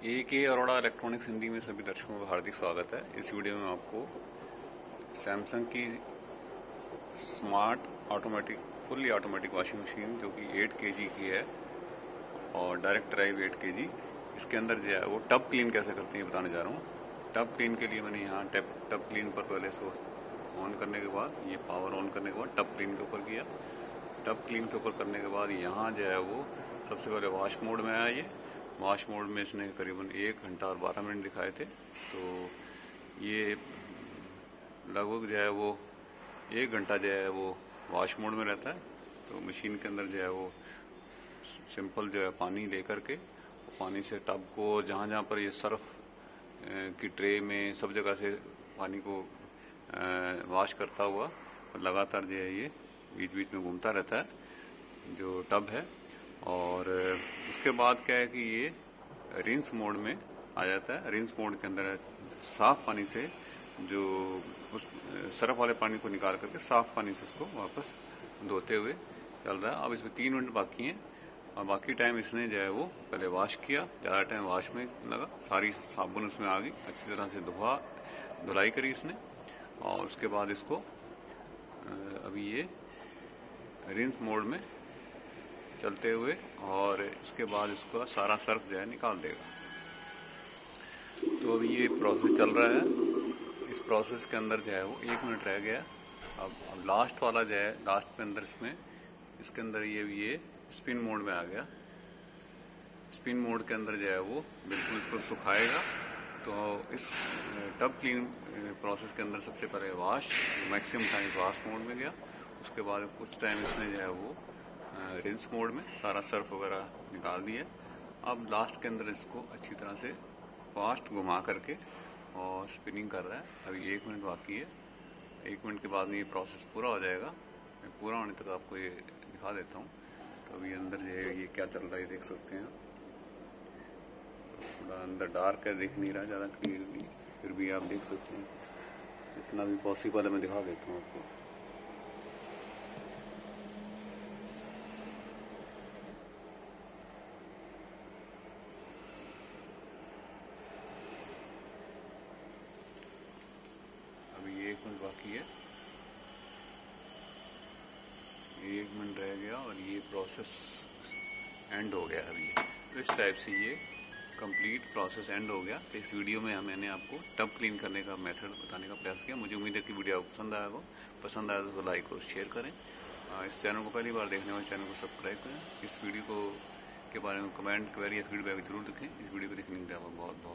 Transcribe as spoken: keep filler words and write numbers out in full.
ए के अरोड़ा इलेक्ट्रॉनिक्स हिंदी में सभी दर्शकों का हार्दिक स्वागत है। इस वीडियो में आपको सैमसंग की smart automatic fully automatic washing machine जो कि आठ केजी की है और डायरेक्ट ड्राइव आठ केजी, इसके अंदर जो है वो टब क्लीन कैसे करते हैं बताने जा रहा हूँ। टब क्लीन के लिए मैंने यहाँ टब टब क्लीन पर पहले इसको ऑन करने के बाद ये पावर ऑन करने के बाद टब क्लीन के ऊपर किया। टब क्लीन के ऊपर करने के बाद यहाँ जो है वो सबसे पहले वॉश मोड में आया। ये वॉश मोड में इसने करीबन एक घंटा और बारह मिनट दिखाए थे, तो ये लगभग जो है वो एक घंटा जो है वो वॉश मोड में रहता है। तो मशीन के अंदर जो है वो सिंपल जो है पानी लेकर के पानी से टब को जहाँ जहाँ पर ये सर्फ की ट्रे में सब जगह से पानी को वॉश करता हुआ लगातार जो है ये बीच बीच में घूमता रहता है जो टब है। और उसके बाद क्या है कि ये रिंस मोड में आ जाता है। रिंस मोड के अंदर साफ पानी से जो उस सरफ वाले पानी को निकाल करके साफ पानी से उसको वापस धोते हुए चल रहा है। अब इसमें तीन मिनट बाकी हैं और बाकी टाइम इसने जो है वो पहले वॉश किया, ज़्यादा टाइम वॉश में लगा, सारी साबुन उसमें आ गई, अच्छी तरह से धोआ धुलाई करी इसने। और उसके बाद इसको अभी ये रिंस मोड में चलते हुए और इसके बाद इसका सारा सर्फ जो है निकाल देगा। तो अभी ये प्रोसेस चल रहा है। इस प्रोसेस के अंदर जो है वो एक मिनट रह गया। अब अब लास्ट वाला जो है लास्ट के अंदर इसमें इसके अंदर ये ये स्पिन मोड में आ गया। स्पिन मोड के अंदर जो है वो बिल्कुल इसको सुखाएगा। तो इस टब क्लीन प्रोसेस के अंदर सबसे पहले wash maximum time wash mode में गया। उसके बाद कुछ टाइम इसने जो है वो रिंस मोड में सारा सर्फ वगैरह निकाल दिया। अब लास्ट के अंदर इसको अच्छी तरह से फास्ट घुमा करके और स्पिनिंग कर रहा है। अभी एक मिनट बाकी है। एक मिनट के बाद में ये प्रोसेस पूरा हो जाएगा। मैं पूरा होने तक आपको ये दिखा देता हूँ। तो अभी अंदर जो है ये क्या चल रहा है देख सकते हैं। थोड़ा अंदर डार्क है, दिख नहीं रहा ज़्यादा क्लियरली, फिर भी आप देख सकते हैं। इतना भी पॉसिबल है मैं दिखा देता हूँ आपको। एक मिनट बाकी है, एक मिनट रह गया और ये प्रोसेस एंड हो गया अभी। तो इस टाइप से ये कंप्लीट प्रोसेस एंड हो गया। तो इस वीडियो में मैंने आपको टब क्लीन करने का मेथड बताने का प्रयास किया। मुझे उम्मीद है कि वीडियो आपको पसंद आया हो। पसंद आया तो लाइक और शेयर करें। इस चैनल को पहली बार देखने वाले चैनल को सब्सक्राइब करें। इस वीडियो को के बारे में कमेंट क्वेरी या फीडबैक जरूर लिखें। इस वीडियो को देखने के लिए आपका बहुत